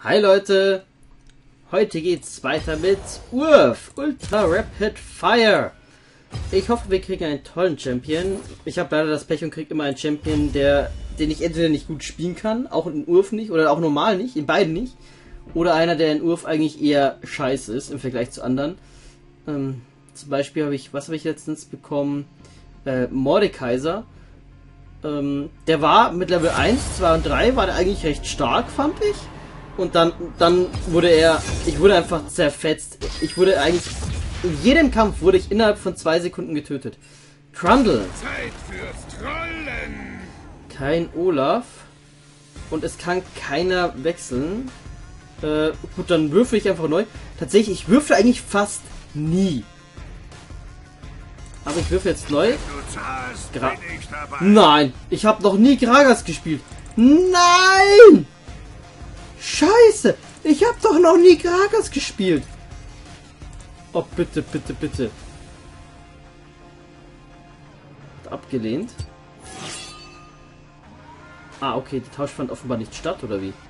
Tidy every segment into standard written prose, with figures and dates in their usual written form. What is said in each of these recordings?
Hi Leute, heute geht's weiter mit URF Ultra Rapid Fire. Ich hoffe, wir kriegen einen tollen Champion. Ich habe leider das Pech und kriege immer einen Champion, den ich entweder nicht gut spielen kann, auch in URF nicht, oder auch normal nicht, in beiden nicht. Oder einer, der in URF eigentlich eher scheiße ist im Vergleich zu anderen. Zum Beispiel was habe ich letztens bekommen? Mordekaiser. Der war mit Level 1, 2 und 3 war der eigentlich recht stark, fand ich. Und dann wurde ich wurde einfach zerfetzt. Ich wurde eigentlich, in jedem Kampf wurde ich innerhalb von 2 Sekunden getötet. Trundle. Zeit fürs Trollen. Kein Olaf. Und es kann keiner wechseln. Gut, dann würfel ich einfach neu. Tatsächlich, ich würfel eigentlich fast nie. Aber ich würfel jetzt neu. Du zahlst, bin ich dabei. Nein, ich habe noch nie Gragas gespielt. Nein! Scheiße! Ich habe doch noch nie Gragas gespielt. Oh, bitte, bitte, bitte. Abgelehnt. Ah, okay, der Tausch fand offenbar nicht statt, oder wie?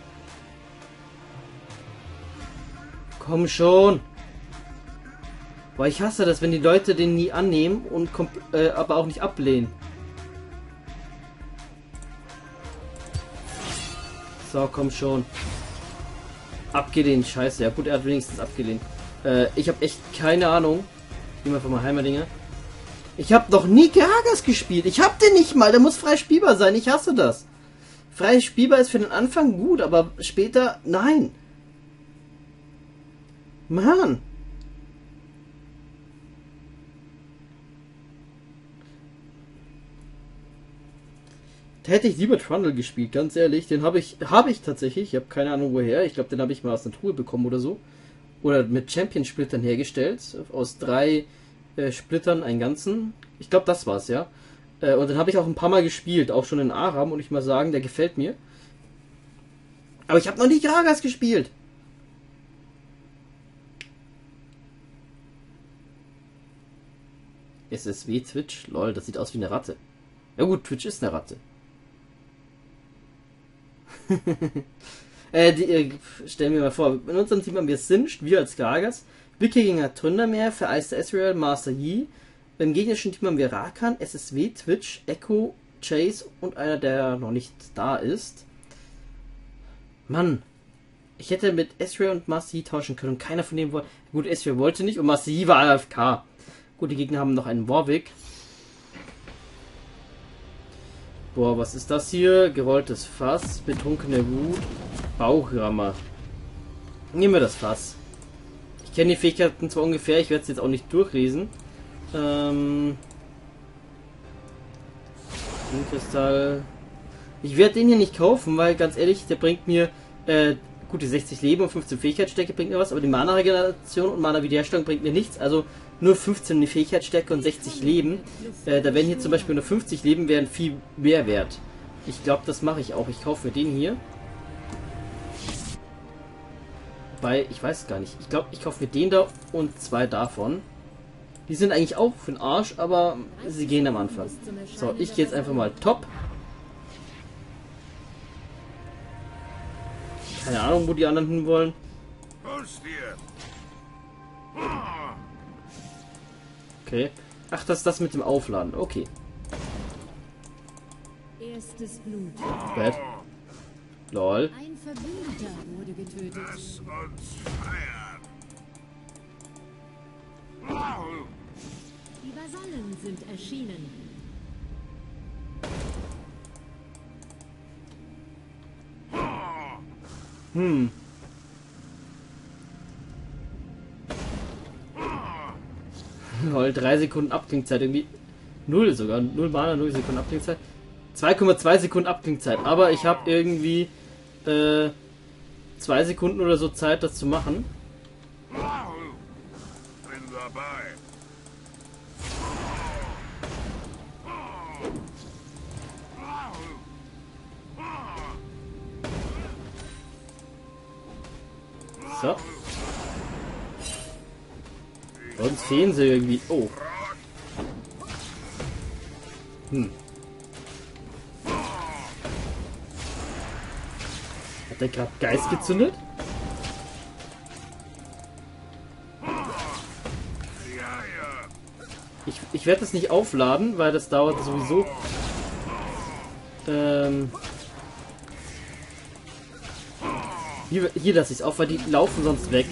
Komm schon! Boah, ich hasse das, wenn die Leute den nie annehmen und aber auch nicht ablehnen. So, komm schon. Abgelehnt, scheiße. Ja gut, er hat wenigstens abgelehnt. Ich habe echt keine Ahnung. Ich nehme einfach mal Heimerdinger. Ich habe noch nie Gragas gespielt. Ich habe den nicht mal. Der muss frei spielbar sein. Ich hasse das. Frei spielbar ist für den Anfang gut, aber später nein. Mann. Da hätte ich lieber Trundle gespielt, ganz ehrlich. Den habe ich tatsächlich. Ich habe keine Ahnung woher. Ich glaube, den habe ich mal aus der Truhe bekommen oder so. Oder mit Champion-Splittern hergestellt. Aus 3 Splittern einen ganzen. Ich glaube, das war's, ja. Und den habe ich auch ein paar Mal gespielt. Auch schon in Aram. Und ich mal sagen, der gefällt mir. Aber ich habe noch nie Gragas gespielt. SSW Twitch? Lol, das sieht aus wie eine Ratte. Ja gut, Twitch ist eine Ratte. Stellen wir mal vor, in unserem Team haben wir Singed, wir als Gragas, Wikinger Thundermeer, vereiste Ezreal, Master Yi. Beim gegnerischen Team haben wir Rakan, SSW, Twitch, Echo, Chase und einer, der noch nicht da ist. Mann, ich hätte mit Ezreal und Master Yi tauschen können und keiner von denen wollte. Gut, Ezreal wollte nicht und Master Yi war AFK. Gut, die Gegner haben noch einen Warwick. Boah, was ist das hier? Gerolltes Fass, betrunkene Wut, Bauchrammer. Nehmen wir das Fass. Ich kenne die Fähigkeiten zwar ungefähr, ich werde es jetzt auch nicht durchlesen. Kristall. Ich werde den hier nicht kaufen, weil ganz ehrlich, der bringt mir gute 60 Leben und 15 Fähigkeitsstärke bringt mir was, aber die Mana-Regeneration und Mana-Wiederherstellung bringt mir nichts, also nur 15 die Fähigkeitsstärke und 60 Leben. Da wären hier zum Beispiel nur 50 Leben, wären viel mehr wert. Ich glaube, das mache ich auch. Ich kaufe mir den hier. Weil, ich weiß gar nicht. Ich glaube, ich kaufe mir den da und 2 davon. Die sind eigentlich auch für den Arsch, aber sie gehen am Anfang. So, ich gehe jetzt einfach mal Top. Keine Ahnung, wo die anderen hin wollen. Okay. Ach, das ist das mit dem Aufladen. Okay. Erstes Blut. Bad. Lol. Ein Verbündeter wurde getötet. Lass uns feiern. Die Vasallen sind erschienen. Lol, 3 Sekunden Abklingzeit. Irgendwie 0 sogar. 0 Mana, 0 Sekunden Abklingzeit. 2,2 Sekunden Abklingzeit. Aber ich habe irgendwie 2 Sekunden oder so Zeit, das zu machen. Bin dabei. So. Sonst fehlen sie irgendwie. Oh. Hat der gerade Geist gezündet? Ich werde das nicht aufladen, weil das dauert sowieso. Hier lasse ich es auf, weil die laufen sonst weg.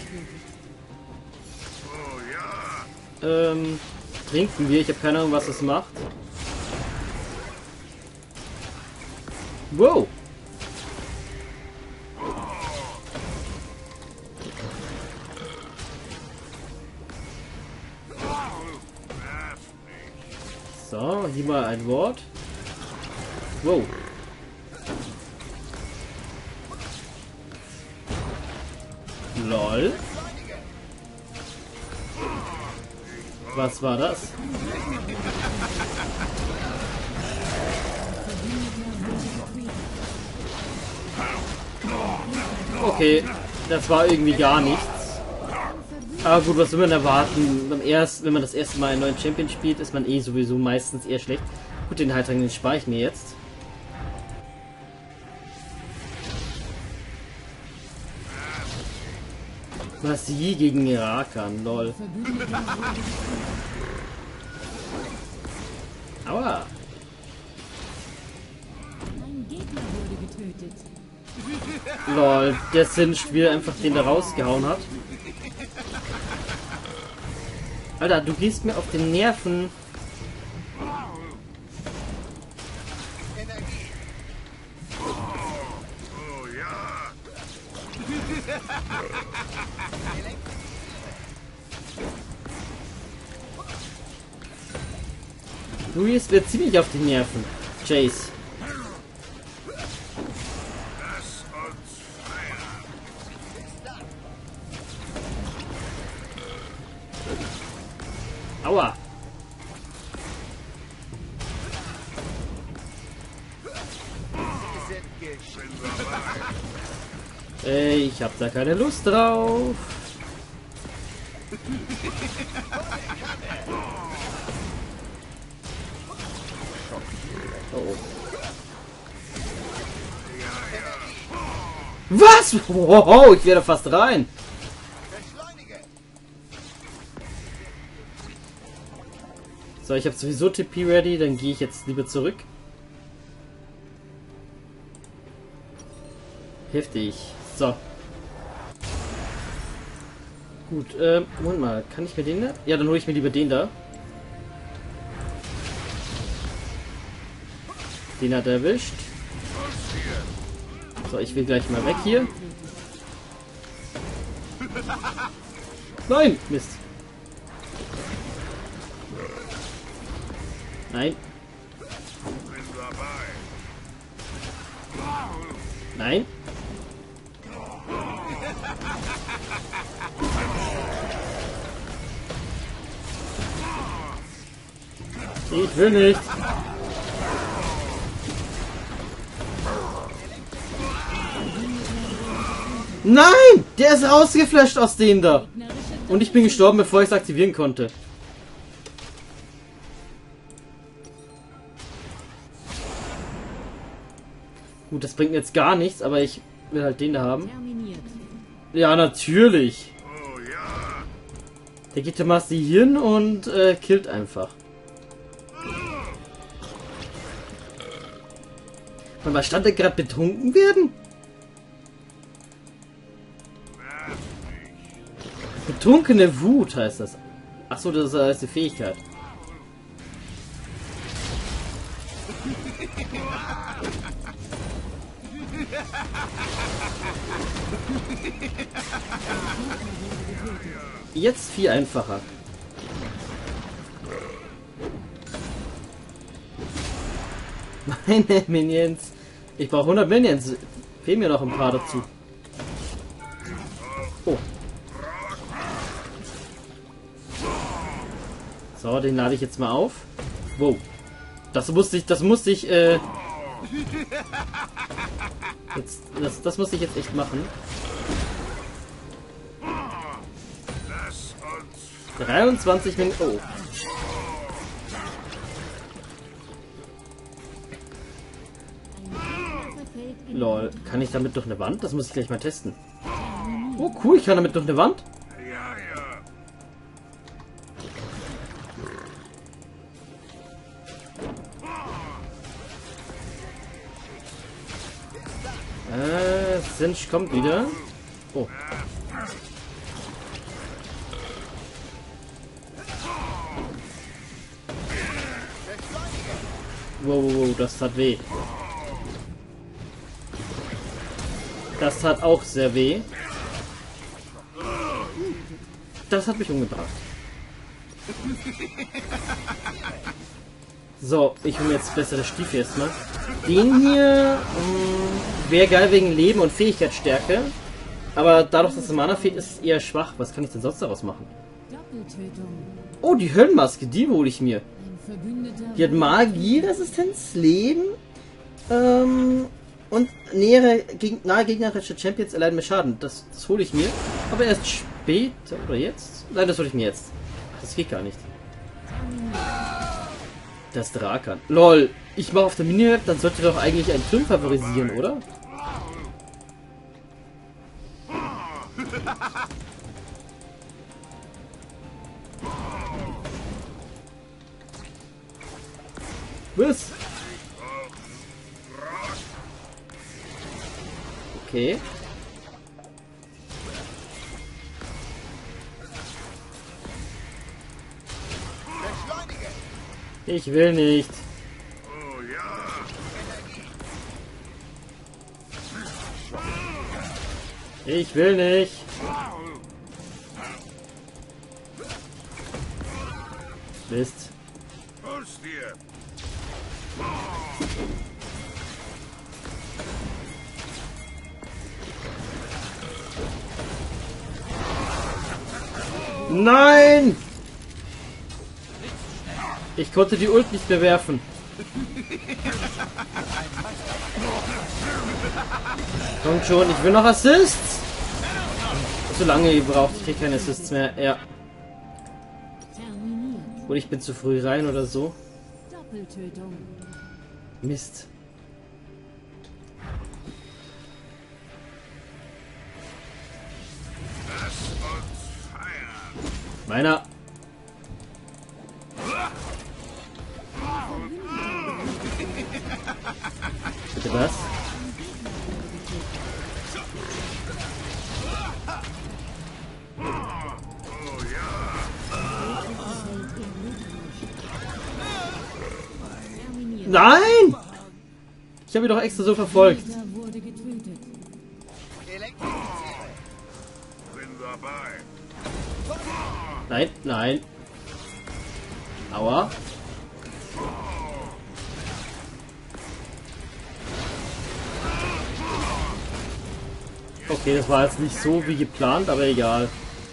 Trinken wir. Ich habe keine Ahnung, was das macht. Wow. So, hier mal ein Wort. Wow. Lol. Was war das? Okay, das war irgendwie gar nichts. Aber gut, was will man erwarten? Wenn man das erste Mal einen neuen Champion spielt, ist man eh sowieso meistens eher schlecht. Gut, den Heiltrank, den spare ich mir jetzt. Was sie gegen Irakan, lol. Aua. Ein Gegner wurde getötet. Lol, der Sin-Spiel einfach den da rausgehauen hat. Alter, du gehst mir auf den Nerven. Du gehst mir ziemlich auf die Nerven, Chase. Aua. Ich hab da keine Lust drauf. Oh. Was? Wow, ich werde fast rein. So, ich habe sowieso TP ready, dann gehe ich jetzt lieber zurück. Heftig. So. Gut, Moment mal, kann ich mir den da? Ja, dann hole ich mir lieber den da. Den hat er erwischt. So, ich will gleich mal weg hier. Nein! Mist. Nein. Nein. Ich will nicht. Nein! Der ist rausgeflasht aus dem da. Und ich bin gestorben, bevor ich es aktivieren konnte. Gut, das bringt mir jetzt gar nichts, aber ich will halt den da haben. Ja, natürlich. Der geht der Master hier hin und killt einfach. Und was stand der gerade betrunken werden? Betrunkene Wut heißt das. Achso, das ist die Fähigkeit. Jetzt viel einfacher. Meine Minions. Ich brauche 100 Minions. Fehlen mir noch ein paar dazu. Oh. So, den lade ich jetzt mal auf. Wow. Das musste ich, jetzt, das musste ich jetzt echt machen. 23 Minuten. Oh. Ein Gegner verfällt Lol, kann ich damit durch eine Wand? Das muss ich gleich mal testen. Oh cool, ich kann damit durch eine Wand. Ja, ja. Sinch kommt wieder. Oh. Wow, das tat weh. Das tat auch sehr weh. Das hat mich umgebracht. So, ich hole mir jetzt bessere Stiefel erstmal. Den hier wäre geil wegen Leben und Fähigkeitsstärke. Aber dadurch, dass es Mana fehlt, ist es eher schwach. Was kann ich denn sonst daraus machen? Doppeltötung. Oh, die Höllenmaske, die hole ich mir. Ein Verbündeter. Die hat Magieresistenz, Leben und nahe gegnerische Champions erleiden mehr Schaden. Das hole ich mir. Aber erst später oder jetzt? Nein, das hole ich mir jetzt. Das geht gar nicht. Das Drakan. LOL, ich mache auf der Minimap, dann sollte doch eigentlich ein Film favorisieren, oder? Was? Okay. Ich will nicht. Oh ja. Ich will nicht. Mist. Hol's dir. Nein! Ich konnte die Ult nicht mehr werfen. Kommt schon, ich will noch Assists. Zu lange gebraucht, ich krieg keine Assists mehr. Ja. Terminiert. Oder ich bin zu früh rein oder so. Doppeltötung. Mist. Lass uns feiern. Meiner. Bitte was? Oh ja. Terminiert. Nein! Ich habe ihn doch extra so verfolgt. Gegner wurde getötet. Bin dabei. Nein, nein. Aua. Okay, das war jetzt nicht so wie geplant, aber egal.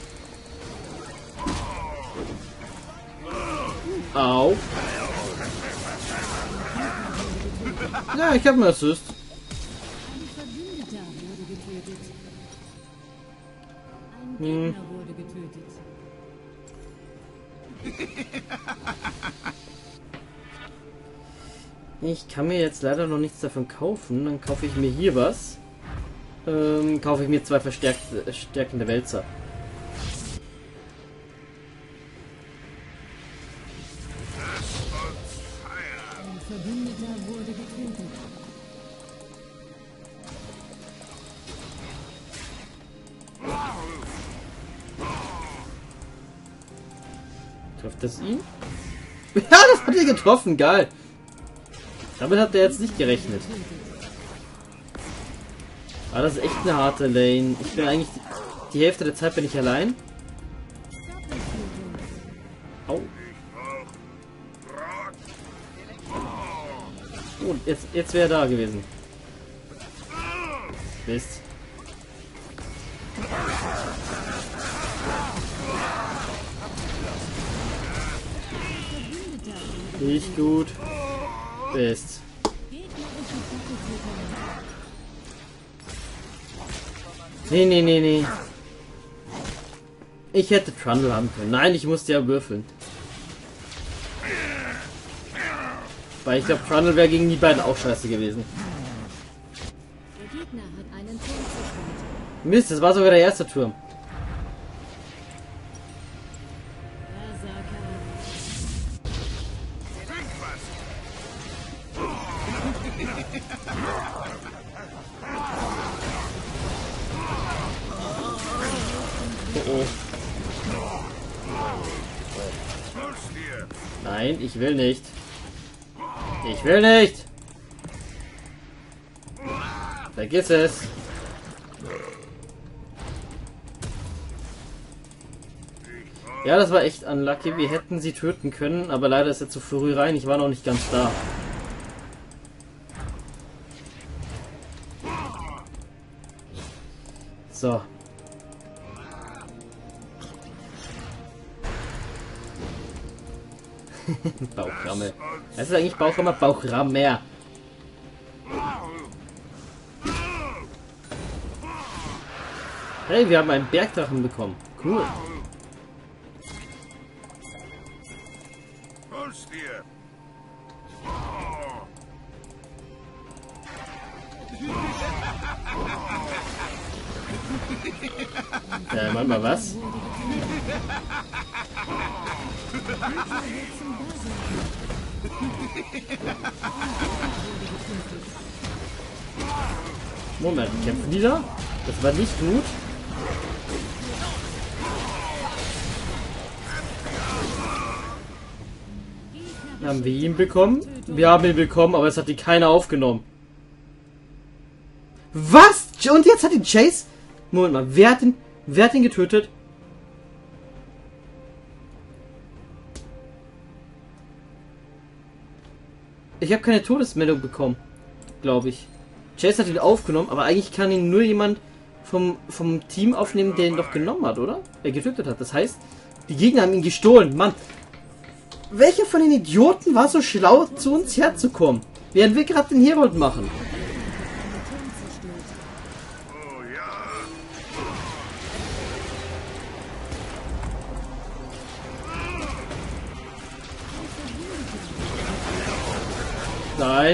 Au. Ja, ich habe einen Assist. Ein Verbündeter wurde getötet. Ein Hm. Gegner wurde getötet. Ich kann mir jetzt leider noch nichts davon kaufen. Dann kaufe ich mir hier was. Kaufe ich mir 2 verstärkende Wälzer. Ein Verbündeter wurde getötet. Trifft das ihn? Ja, das hat er getroffen. Geil. Damit hat er jetzt nicht gerechnet. Aber das ist echt eine harte Lane. Ich bin eigentlich... Die Hälfte der Zeit bin ich allein. Au. Oh, jetzt wäre er da gewesen. Mist. Nicht gut. Mist. Nee. Ich hätte Trundle haben können. Nein, ich musste ja würfeln. Weil ich glaube, Trundle wäre gegen die beiden auch scheiße gewesen. Gegner hat einen Turm zerstört. Mist, das war sogar der erste Turm. Berserker. Oh, oh. Los dir! Nein, ich will nicht. Ich will nicht. Vergiss es. Ja, das war echt unlucky. Wir hätten sie töten können, aber leider ist er zu früh rein. Ich war noch nicht ganz da. So. Bauchrammel. Das ist eigentlich Bauchrammel, Bauchrammer. Hey, wir haben einen Bergdrachen bekommen. Cool. Los dir! Warte mal, was? Moment, kämpfen die da? Das war nicht gut. Haben wir ihn bekommen? Wir haben ihn bekommen, aber es hat ihn keiner aufgenommen. Was? Und jetzt hat ihn Chase? Moment mal, wer hat ihn getötet? Ich habe keine Todesmeldung bekommen, glaube ich. Chase hat ihn aufgenommen, aber eigentlich kann ihn nur jemand vom Team aufnehmen, der ihn doch genommen hat, oder? Er getötet hat. Das heißt, die Gegner haben ihn gestohlen. Mann, welcher von den Idioten war so schlau, zu uns herzukommen? Während wir gerade den Herold machen. Oh ja! Nein.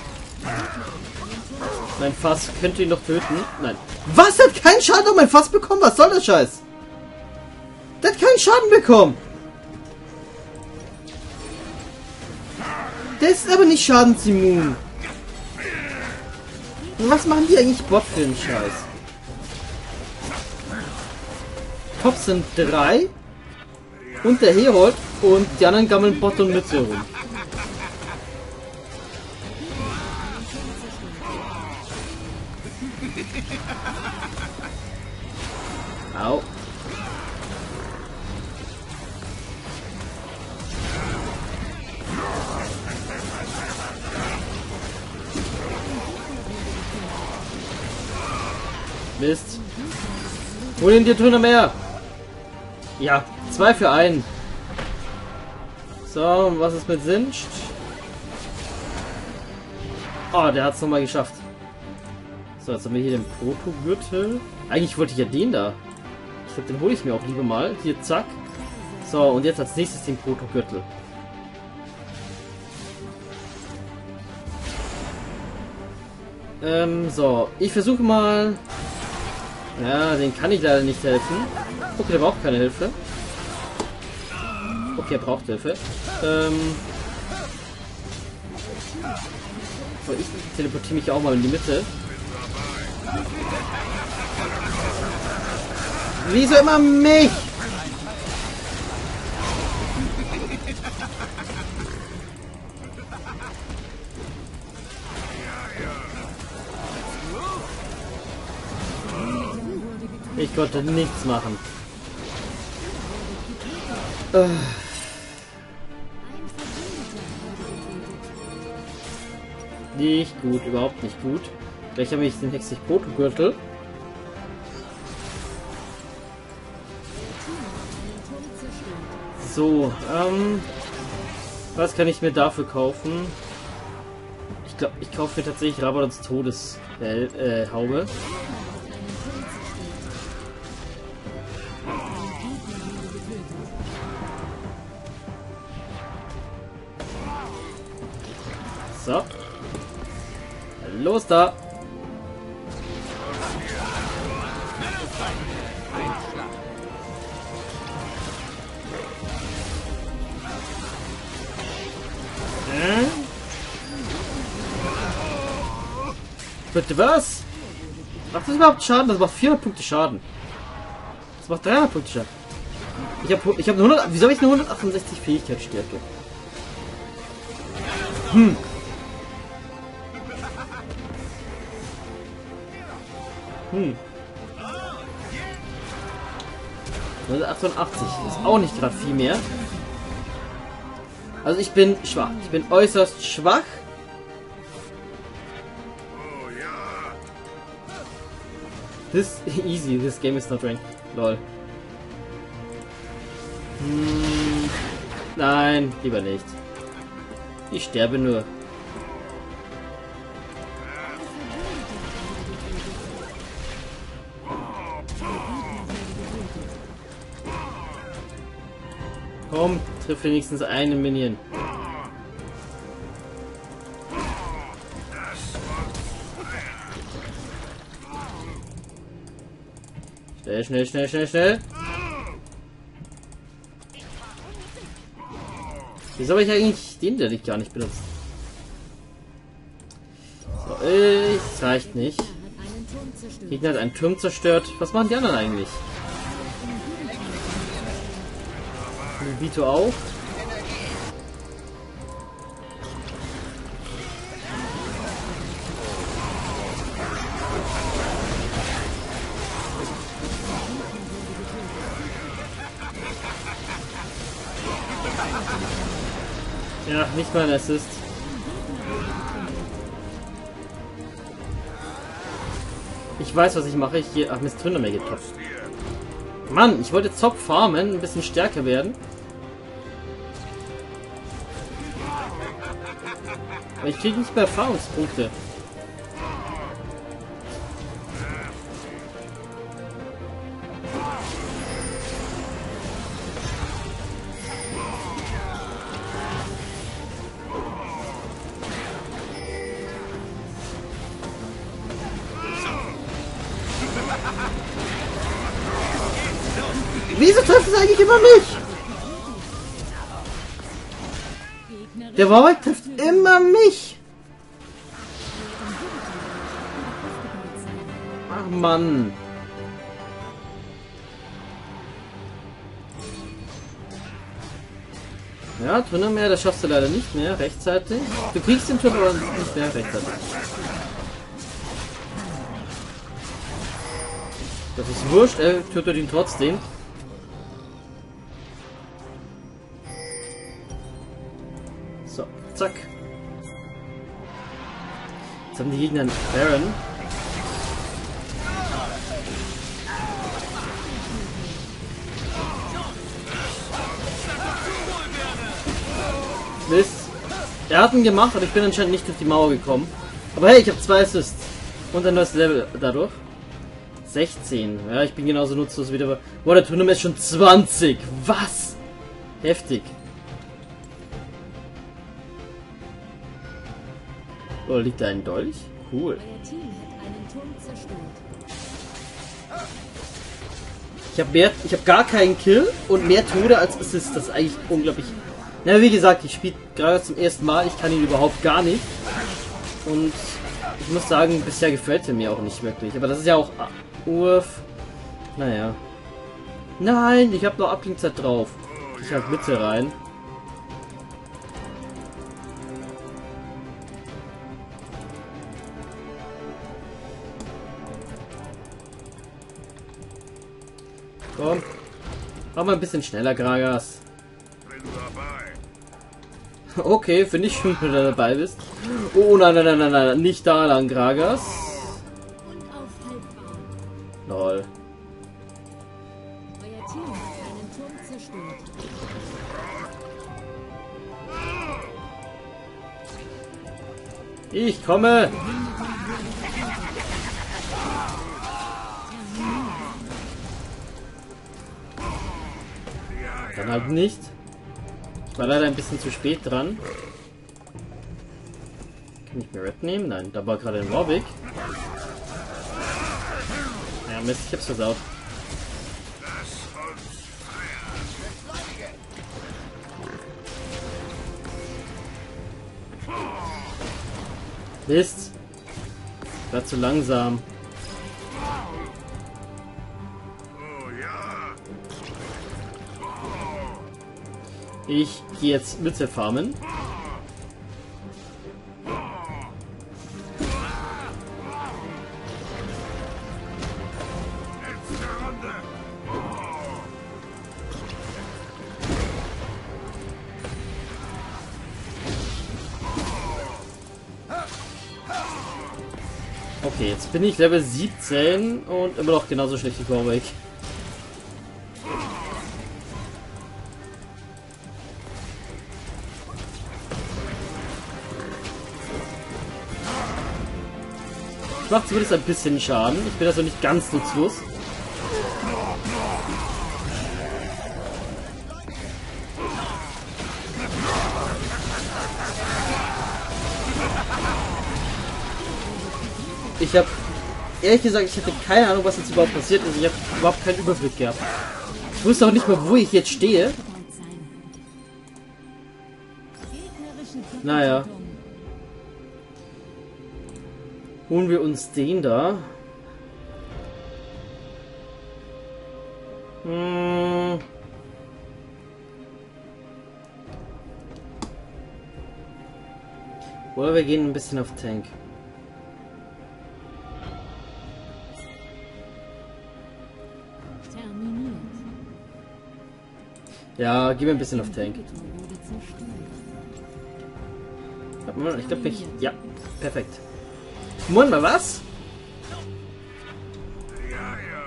Mein Fass könnte ihn doch töten. Nein. Was? Hat keinen Schaden auf mein Fass bekommen? Was soll das Scheiß? Der hat keinen Schaden bekommen. Der ist aber nicht schadensimmun. Und was machen die eigentlich Bot für einen Scheiß? Top sind 3 und der Herold und die anderen gammeln Bot und Mütze rum. Au. Mist. Hol ihn dir Töne mehr. Ja, 2 für 1. So, und was ist mit Singed? Oh, der hat es nochmal geschafft. So, jetzt haben wir hier den Proto-Gürtel. Eigentlich wollte ich ja den da. Ich glaube, den hole ich mir auch lieber mal. Hier, zack. So, und jetzt als nächstes den Proto-Gürtel. So. Ich versuche mal... Ja, den kann ich leider nicht helfen. Okay, der braucht keine Hilfe. Okay, er braucht Hilfe. So, ich teleportiere mich auch mal in die Mitte. Wieso immer mich? Ich konnte nichts machen. Nicht gut, überhaupt nicht gut. Gleich habe ich den Hexig Proto-Gürtel. So, was kann ich mir dafür kaufen? Ich glaube, ich kaufe mir tatsächlich Rabadons Todeshaube. So. Los da! Bitte was? Macht das überhaupt Schaden? Das macht 400 Punkte Schaden. Das macht 300 Punkte Schaden. Ich habe nur 100. Wieso habe ich nur 168 Fähigkeitsstärke? Hm. 188 ist auch nicht gerade viel mehr. Also ich bin schwach. Ich bin äußerst schwach. Oh ja. This easy. This game is not ranked. Lol. Nein, lieber nicht. Ich sterbe nur. Komm, triff wenigstens einen Minion. Schnell, schnell, schnell, schnell, schnell. Wieso habe ich eigentlich den der gar nicht benutzt? So, es reicht nicht. Der Gegner hat einen Turm zerstört. Was machen die anderen eigentlich? Vito auch. Ja, nicht mal ein Assist. Ich weiß, was ich mache. Ich gehe. Ach, Mist, Tryndamere geht top. Mann, ich wollte Zop farmen, ein bisschen stärker werden. Aber ich kriege nicht mehr Erfahrungspunkte. Wieso trifft es eigentlich immer mich? Der Warwick trifft immer mich. Ach Mann. Ja, Tryndamere, das schaffst du leider nicht mehr rechtzeitig. Du kriegst den Turm aber nicht mehr rechtzeitig. Das ist wurscht, er tötet ihn trotzdem. So, zack. Jetzt haben die Gegner einen Baron. Mist. Er hat ihn gemacht, aber ich bin anscheinend nicht durch die Mauer gekommen. Aber hey, ich habe 2 Assists. Und ein neues Level dadurch. 16. Ja, ich bin genauso nutzlos wieder. Boah, der Tryndamere ist schon 20. Was? Heftig. Oh, liegt da ein Dolch? Cool. Euer Team hat einen Turm zerstört. Ich habe gar keinen Kill und mehr Tode als Assist. Das ist eigentlich unglaublich. Na, wie gesagt, ich spiele gerade zum ersten Mal. Ich kann ihn überhaupt gar nicht. Und ich muss sagen, bisher gefällt er mir auch nicht wirklich. Aber das ist ja auch Urf. Naja. Nein, ich habe noch Abklingzeit drauf. Ich halt Mitte rein. Komm. Mach mal ein bisschen schneller, Gragas. Bin dabei. Okay, finde ich schön, wenn du dabei bist. Oh nein, nein, nein, nein, nein, nicht da lang, Gragas. Unaufhaltbar. Lol. Euer Team hat einen Turm zerstört. Ich komme. Dann halt nicht. Ich war leider ein bisschen zu spät dran. Kann ich mir Red nehmen? Nein, da war gerade ein Warwick. Ja, Mist, ich hab's versaut. Mist. War zu langsam. Oh ja. Ich gehe jetzt Mütze farmen. Letzte Runde. Okay, jetzt bin ich Level 17 und immer noch genauso schlecht wie Warwick. Ich mache zumindest ein bisschen Schaden. Ich bin also nicht ganz nutzlos. Ich habe ehrlich gesagt, ich hatte keine Ahnung, was jetzt überhaupt passiert ist. Ich habe überhaupt keinen Überblick gehabt. Ich wusste auch nicht mehr, wo ich jetzt stehe. Naja. Holen wir uns den da. Oder wir gehen ein bisschen auf Tank. Terminiert. Ja, gehen wir ein bisschen auf Tank. Inhibitor wurde zerstört. Warte mal, ich glaube nicht. Ja, perfekt. Moment mal, was? Ja, ja.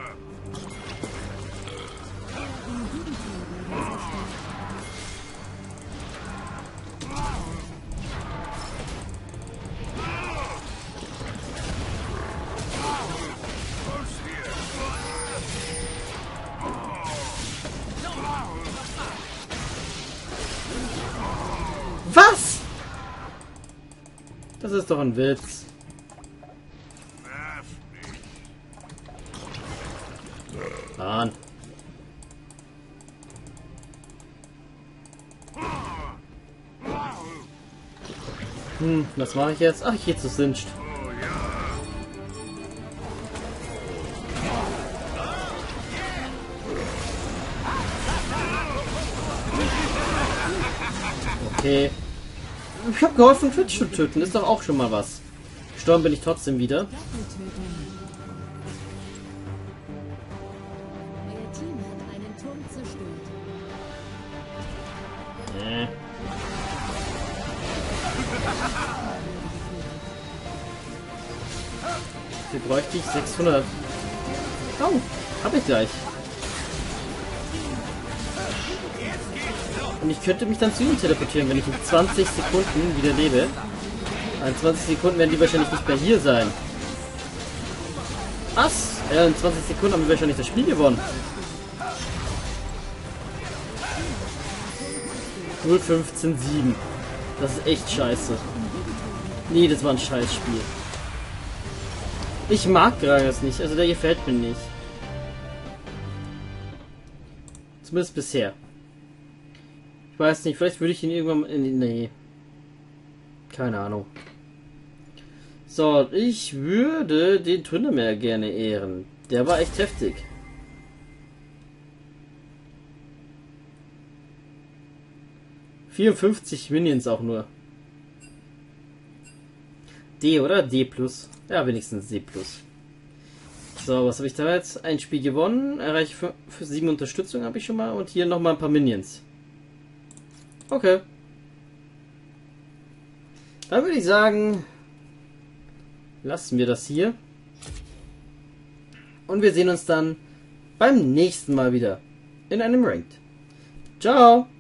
Was? Das ist doch ein Witz. Nerv nicht. Mann. Was mache ich jetzt? Ach, ich gehe zu Singed. Oh ja. Okay. Ich habe geholfen, Twitch zu töten. Ist doch auch schon mal was. Gestorben bin ich trotzdem wieder. Doppeltötung. Euer Team hat einen Turm zerstört. Hier bräuchte ich 600. Oh, habe ich gleich. Und ich könnte mich dann zu ihm teleportieren, wenn ich in 20 Sekunden wieder lebe. In 20 Sekunden werden die wahrscheinlich nicht mehr hier sein. Was? Ja, in 20 Sekunden haben wir wahrscheinlich das Spiel gewonnen. 0:15:7. Das ist echt scheiße. Nee, das war ein scheiß Spiel. Ich mag Gragas nicht, also der gefällt mir nicht. Zumindest bisher. Ich weiß nicht, vielleicht würde ich ihn irgendwann... Nee. Keine Ahnung. So, ich würde den Tryndamere gerne ehren. Der war echt heftig. ...54 Minions auch nur. D, oder? D+. Ja, wenigstens D+. So, was habe ich da jetzt? Ein Spiel gewonnen. Erreiche für 7 Unterstützung habe ich schon mal. Und hier nochmal ein paar Minions. Okay. Dann würde ich sagen... lassen wir das hier. Und wir sehen uns dann beim nächsten Mal wieder in einem Ranked. Ciao!